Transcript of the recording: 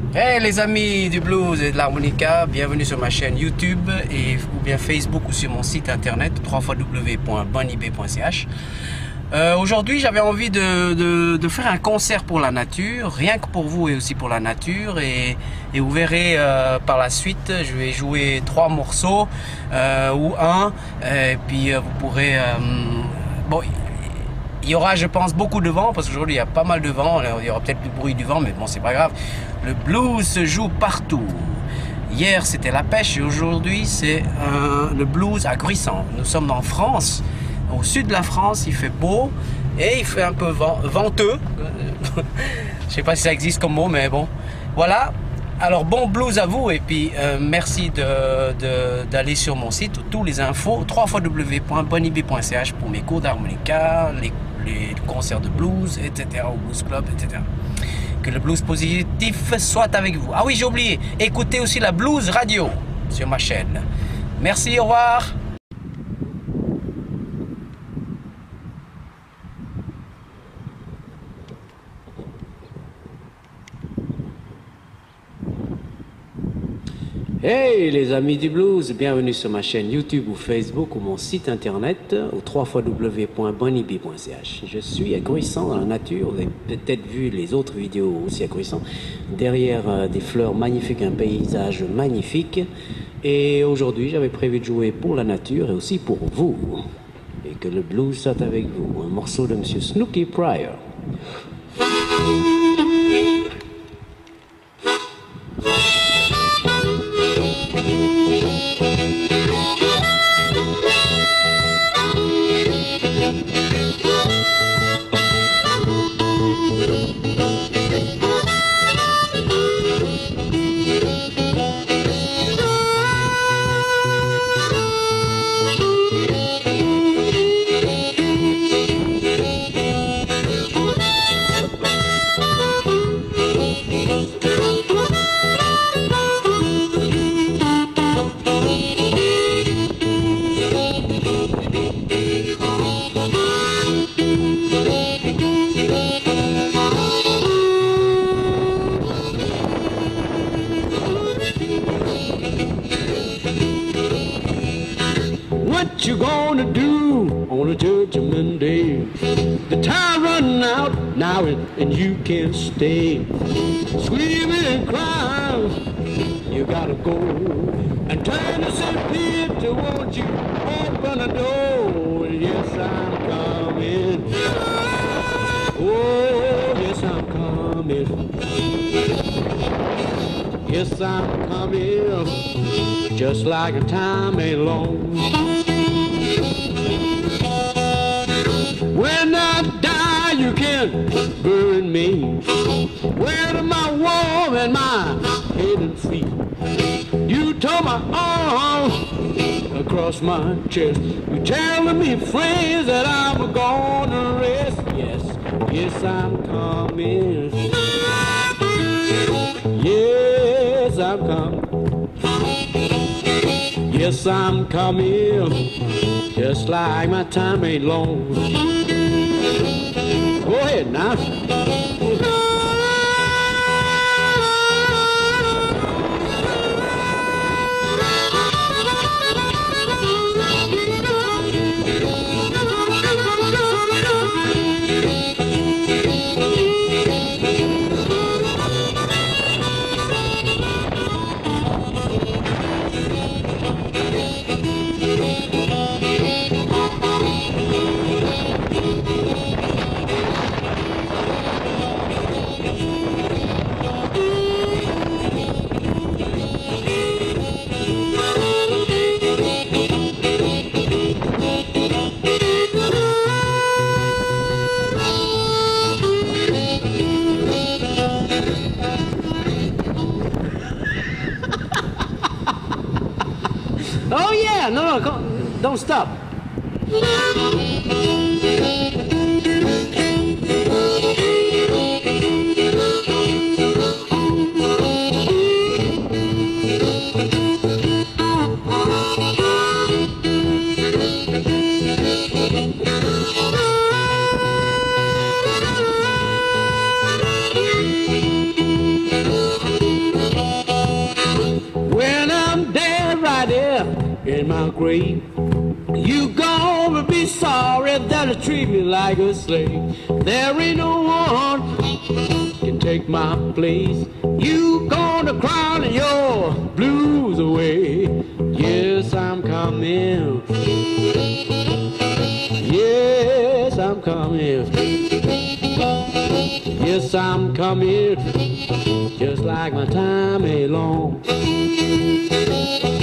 Hey les amis du blues et de l'harmonica, bienvenue sur ma chaîne YouTube ou bien Facebook ou sur mon site internet www.bonib.ch. Aujourd'hui j'avais envie de faire un concert pour la nature, rien que pour vous et aussi pour la nature, et vous verrez par la suite, je vais jouer 3 morceaux ou un, et puis vous pourrez... bon, il y aura, je pense, beaucoup de vent, parce qu'aujourd'hui il y a pas mal de vent, il y aura peut-être du bruit du vent, mais bon, c'est pas grave. Le blues se joue partout. Hier c'était la pêche et aujourd'hui c'est le blues à Gruissan. Nous sommes en France, au sud de la France, il fait beau et il fait un peu venteux. Je sais pas si ça existe comme mot, mais bon, voilà. Alors bon blues à vous, et puis merci d'aller sur mon site, tous les infos, www.bonib.ch pour mes cours d'harmonica, les concerts de blues, etc., au blues club, etc. Que le blues positif soit avec vous. Ah oui, j'ai oublié, écoutez aussi la blues radio sur ma chaîne. Merci, au revoir. Hey les amis du blues, bienvenue sur ma chaîne YouTube ou Facebook ou mon site internet au www.bonib.ch. Je suis à Gruissan dans la nature, vous avez peut-être vu les autres vidéos aussi à Gruissan, derrière des fleurs magnifiques, un paysage magnifique. Et aujourd'hui j'avais prévu de jouer pour la nature et aussi pour vous. Et que le blues soit avec vous, un morceau de Monsieur Snooky Pryor. What you gonna do on a judgment day? The time running out now and you can't stay. Screaming and crying, you gotta go and turn to St. Peter, won't you open the door? Yes, I'm coming. Oh, yes, I'm coming. Yes, I'm coming. Just like a time ain't long. When I die, you can bury me. Where my warm and my head and feet? You tore my arm across my chest. You telling me, friends, that I'm gonna rest. Yes, yes, I'm coming. Yes, I'm coming. Yes, I'm coming. Just like my time ain't long. Go ahead now. Oh yeah, no, don't stop. my grave. You gonna be sorry that you treat me like a slave. There ain't no one can take my place. You gonna cry your blues away. Yes, I'm coming. Yes, I'm coming. Yes, I'm coming. Just like my time ain't long.